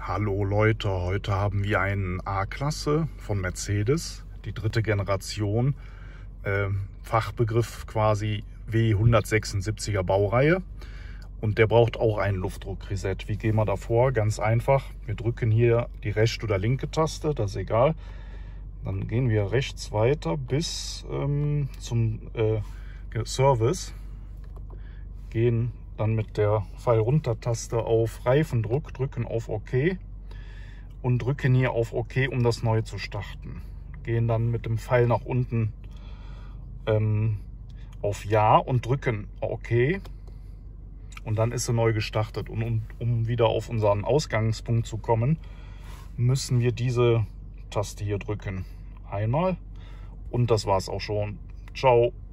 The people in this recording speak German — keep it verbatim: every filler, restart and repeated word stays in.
Hallo Leute, heute haben wir einen A-Klasse von Mercedes, die dritte Generation, äh, Fachbegriff quasi W hundertsechsundsiebziger Baureihe, und der braucht auch ein Luftdruckreset. Wie gehen wir da vor? Ganz einfach, wir drücken hier die rechte oder linke Taste, das ist egal. Dann gehen wir rechts weiter bis ähm, zum äh, Service, gehen dann mit der Pfeil-Runter-Taste auf Reifendruck, drücken auf OK und drücken hier auf OK, um das neu zu starten. Gehen dann mit dem Pfeil nach unten ähm, auf Ja und drücken OK und dann ist sie neu gestartet. Und um, um wieder auf unseren Ausgangspunkt zu kommen, müssen wir diese Taste hier drücken. Einmal und das war's auch schon. Ciao.